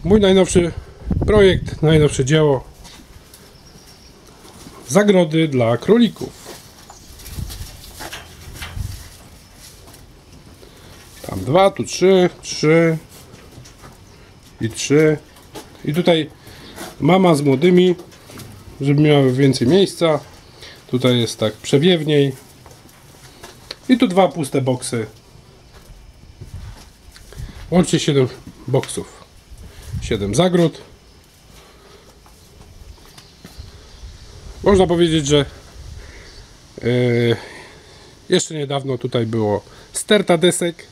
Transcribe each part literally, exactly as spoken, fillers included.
mój najnowszy projekt, najnowsze dzieło. Zagrody dla królików. Tam dwa, tu trzy, trzy i trzy. I tutaj mama z młodymi, żeby miały więcej miejsca. Tutaj jest tak przewiewniej. I tu dwa puste boksy. Łącznie siedem boksów. siedem zagród. Można powiedzieć, że yy, jeszcze niedawno tutaj było sterta desek.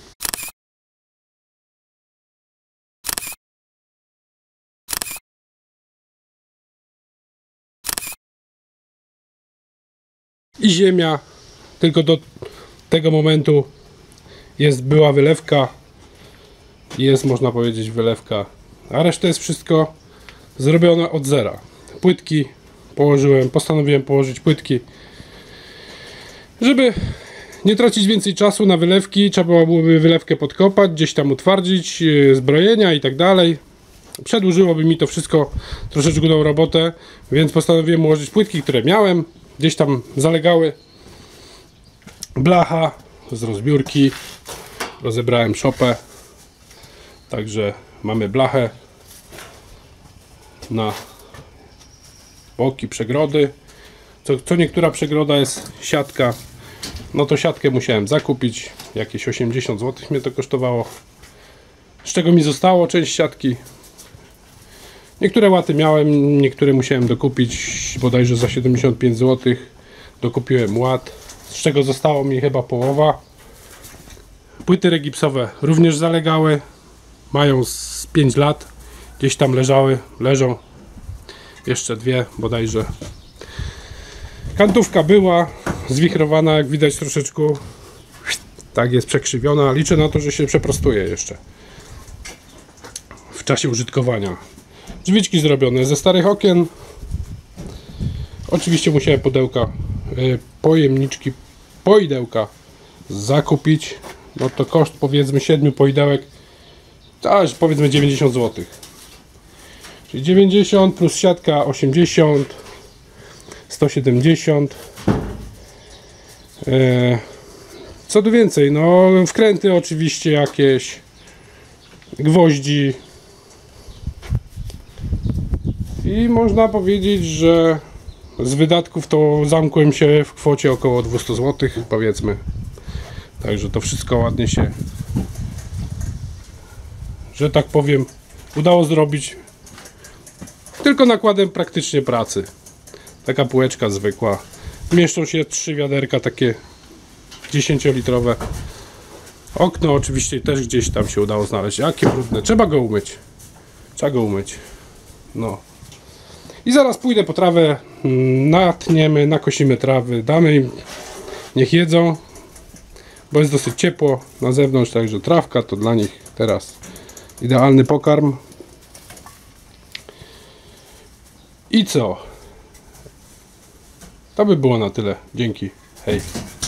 I ziemia. Tylko do tego momentu jest, była wylewka. Jest, można powiedzieć, wylewka. A reszta jest wszystko zrobione od zera. Płytki położyłem, postanowiłem położyć płytki. Żeby nie tracić więcej czasu na wylewki, trzeba byłoby wylewkę podkopać, gdzieś tam utwardzić, zbrojenia i tak dalej. Przedłużyłoby mi to wszystko troszeczkę tą robotę, więc postanowiłem ułożyć płytki, które miałem. Gdzieś tam zalegały. Blacha z rozbiórki. Rozebrałem szopę. Także mamy blachę na boki przegrody. Co, co niektóra przegroda jest siatka. No to siatkę musiałem zakupić. Jakieś osiemdziesiąt złotych mnie to kosztowało. Z czego mi zostało część siatki. Niektóre łaty miałem, niektóre musiałem dokupić bodajże za siedemdziesiąt pięć złotych. Dokupiłem łat, z czego zostało mi chyba połowa. Płyty regipsowe również zalegały. Mają z pięć lat. Gdzieś tam leżały, leżą. Jeszcze dwie bodajże. Kantówka była zwichrowana, jak widać troszeczkę. Tak jest przekrzywiona. Liczę na to, że się przeprostuje jeszcze w czasie użytkowania. Drzwiczki zrobione ze starych okien. Oczywiście musiałem pudełka, pojemniczki, poidełka zakupić. No to koszt powiedzmy siedmiu poidełek, aż powiedzmy dziewięćdziesiąt złotych. Czyli dziewięćdziesiąt plus siatka osiemdziesiąt, sto siedemdziesiąt. Co tu więcej? No wkręty oczywiście jakieś, gwoździ. I można powiedzieć, że z wydatków to zamkłem się w kwocie około dwieście złotych, powiedzmy. Także to wszystko ładnie się, że tak powiem, udało zrobić. Tylko nakładem praktycznie pracy. Taka półeczka zwykła. Mieszczą się trzy wiaderka takie dziesięciolitrowe. Okno oczywiście też gdzieś tam się udało znaleźć. Jakie brudne. Trzeba go umyć. Trzeba go umyć. No. I zaraz pójdę po trawę, natniemy, nakosimy trawy, damy im, niech jedzą, bo jest dosyć ciepło na zewnątrz, także trawka to dla nich teraz idealny pokarm. I co? To by było na tyle. Dzięki. Hej.